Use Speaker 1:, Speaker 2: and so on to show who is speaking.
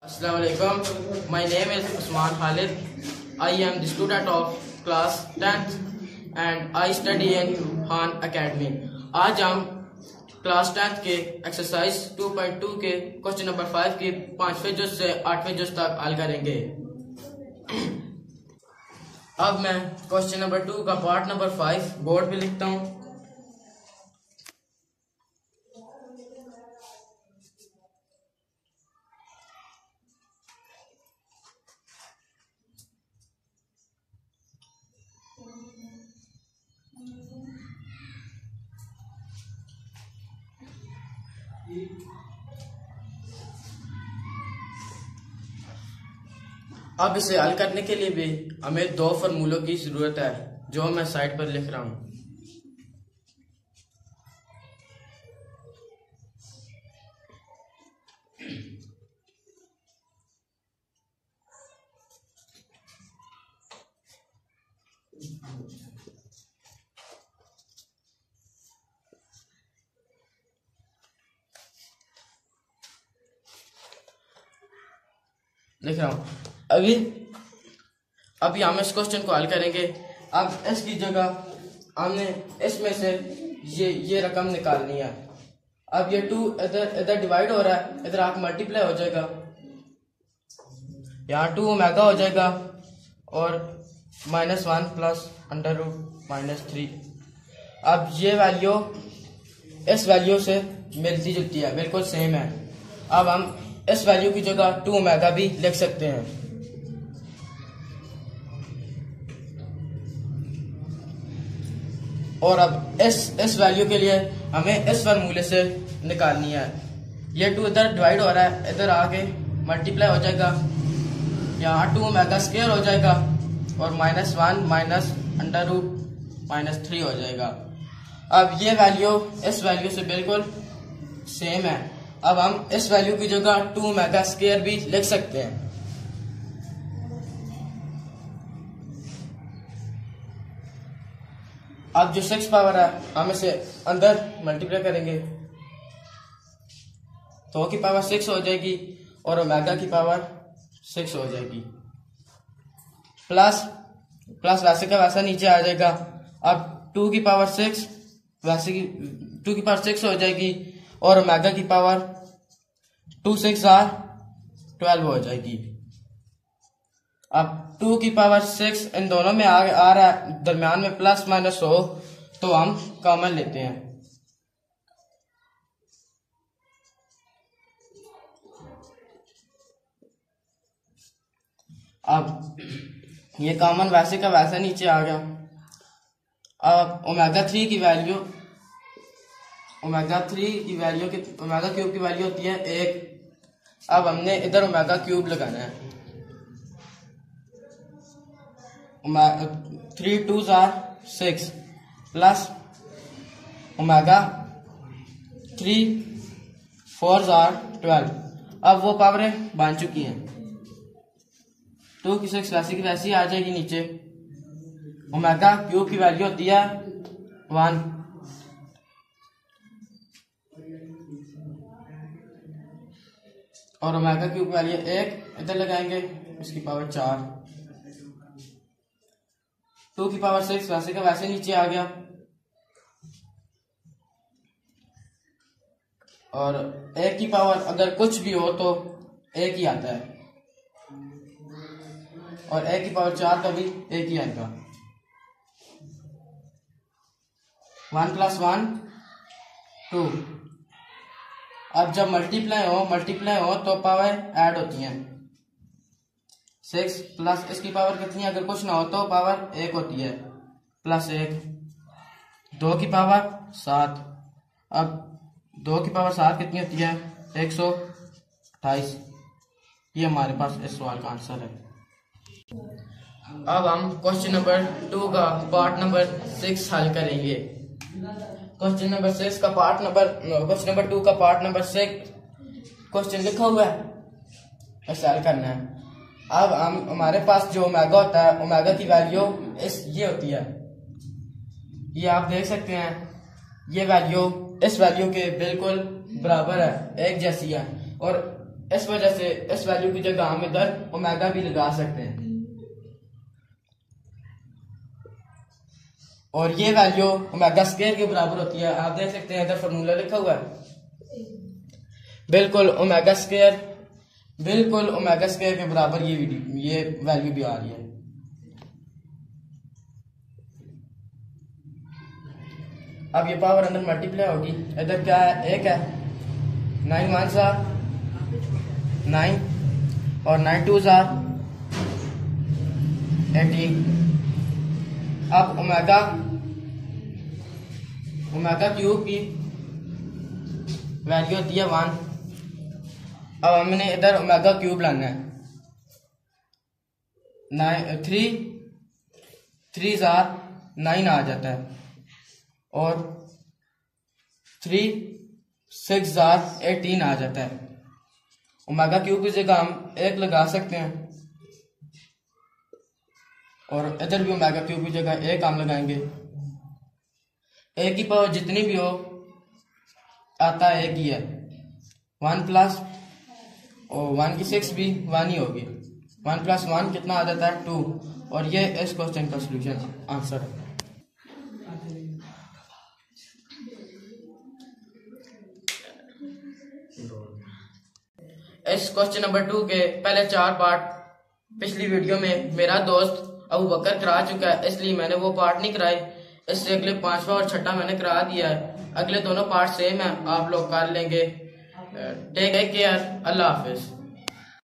Speaker 1: Assalamualaikum. My name is Usman Khalid. I am the student of class 10th and I study in Khan Academy. आज हम class 10th के exercise 2.2 के question number 5 के 5वें जुज से 8वें जुज तक हल करेंगे। अब मैं क्वेश्चन नंबर 2 का पार्ट नंबर 5 बोर्ड पे लिखता हूँ। अब इसे हल करने के लिए भी हमें दो फार्मूलों की जरूरत है जो मैं साइड पर लिख रहा हूं। लिख रहा हूं। अभी हम इस क्वेश्चन को हल करेंगे। अब इसकी जगह हमने इसमें से ये रकम निकालनी है। अब ये 2 इधर डिवाइड हो रहा है, इधर आप मल्टीप्लाई हो जाएगा, यहाँ 2 ओमेगा हो जाएगा और -1 प्लस अंडर रूट -3। अब ये वैल्यू इस वैल्यू से मिलती जुलती है, बिल्कुल सेम है। अब हम इस वैल्यू की जगह 2 ओमेगा भी लिख सकते हैं। और अब इस वैल्यू के लिए हमें इस फार्मूले से निकालनी है। ये 2 इधर डिवाइड हो रहा है, इधर आके मल्टीप्लाई हो जाएगा, यहाँ 2 ओमेगा स्क्वायर हो जाएगा और -1 माइनस अंडर रूट -3 हो जाएगा। अब ये वैल्यू इस वैल्यू से बिल्कुल सेम है। अब हम इस वैल्यू की जगह 2 ओमेगा स्क्वायर भी लिख सकते हैं। अब जो 6 पावर है हम इसे अंदर मल्टीप्लाई करेंगे तो की पावर 6 हो जाएगी और ओमेगा की पावर 6 हो जाएगी। प्लस वैसे का वैसा नीचे आ जाएगा। अब 2 की पावर 6 वैसे की 2 की पावर 6 हो जाएगी और ओमेगा की पावर 2 6 12 हो जाएगी। अब 2 की पावर 6 इन दोनों में आ रहा है, दरम्यान में प्लस माइनस हो तो हम कॉमन लेते हैं। अब ये कॉमन वैसे का वैसा नीचे आ गया। अब ओमेगा 3 की वैल्यू ओमेगा क्यूब की वैल्यू होती है 1। अब हमने इधर ओमेगा क्यूब लगाना है। 3 2s are 6 plus omega 3 4s are 12। अब वो पावरें बन चुकी हैं। 2 की 6 वैसी की वैसी आ जाएगी नीचे। ओमेगा क्यूब की वैल्यू होती है 1 और ओमेगा क्यूब की वैल्यू 1 इधर लगाएंगे, इसकी पावर 4। 2 की पावर 6 वैसे का वैसे नीचे आ गया और 1 की पावर अगर कुछ भी हो तो 1 ही आता है और 1 की पावर 4 का भी 1 ही आएगा। 1 + 1 2। अब जब मल्टीप्लाई हो तो पावर ऐड होती हैं। 6 प्लस इसकी पावर कितनी है, अगर कुछ ना हो तो पावर 1 होती है, +1। 2 की पावर 7। अब 2 की पावर 7 कितनी होती है, 128। ये हमारे पास इस सवाल का आंसर है। अब हम क्वेश्चन नंबर 2 का पार्ट नंबर 6 हल करेंगे। क्वेश्चन नंबर 2 का पार्ट नंबर 6 क्वेश्चन लिखा हुआ है, ऐसे हल करना है। अब हमारे पास जो ओमेगा होता है, ओमेगा की वैल्यू ये होती है, ये आप देख सकते हैं। ये वैल्यू इस वैल्यू के बिल्कुल बराबर है, एक जैसी है। और इस वजह से इस वैल्यू की जगह हम इधर ओमेगा भी लगा सकते हैं, और ये वैल्यू ओमेगा स्क्वायर के बराबर होती है। आप देख सकते हैं इधर फॉर्मूला लिखा हुआ है, बिल्कुल ओमेगा स्क्वायर के बराबर ये वैल्यू भी आ रही है। अब ये पावर अंदर मल्टीप्लाई होगी, इधर क्या है, एक है, 9 1 9 और 9 2 18। अब ओमेगा क्यूब की वैल्यू होती है 1। अब हमने इधर ओमेगा क्यूब लाना है, 3 9 आ जाता है, और 3 6 18 आ जाता है। ओमेगा क्यूब की जगह हम 1 लगा सकते हैं, और इधर भी ओमेगा क्यूब की जगह 1 हम लगाएंगे। एक की पावर जितनी भी हो आता है एक ही है, 1 प्लस और 1 की 6 भी 1 ही होगी। 1 + 1 कितना आ जाता है, 2। और ये इस क्वेश्चन का सोल्यूशन आंसर है। इस क्वेश्चन नंबर 2 के पहले 4 पार्ट पिछली वीडियो में मेरा दोस्त अबू बकर करा चुका है, इसलिए मैंने वो पार्ट नहीं कराए। इससे अगले 5वां और 6ठा मैंने करा दिया है। अगले दोनों पार्ट सेम है, आप लोग कर लेंगे। टेक केयर, अल्लाह हाफिज।